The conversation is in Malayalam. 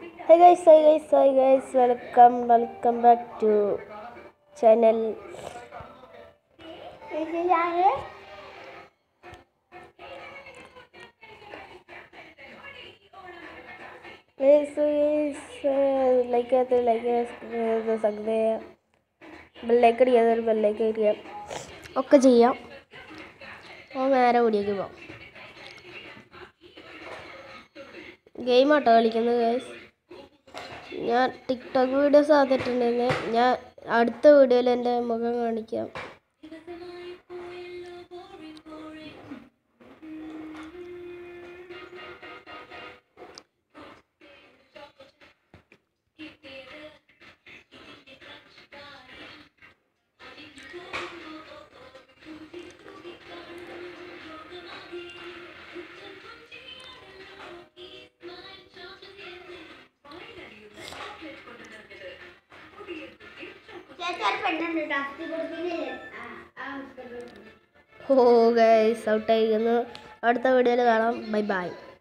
Hi guys, welcome back to channel. Like सकते हैं ബെല്ലൈക്കടിക്കുക ഒക്കെ ചെയ്യാം. അപ്പോൾ നേരെ വീഡിയോക്ക് പോകാം. ഗെയിമാട്ടോ കളിക്കുന്നത് ഗൈസ്. ഞാൻ ടിക്ടോക്ക് വീഡിയോസ് ആദ്യമായിട്ടുണ്ടെങ്കിൽ ഞാൻ അടുത്ത വീഡിയോയിൽ എൻ്റെ മുഖം കാണിക്കാം. ഓ ഗൈസ് ഔട്ടായിരിക്കുന്നു. അടുത്ത വീഡിയോയിൽ കാണാം. ബൈ.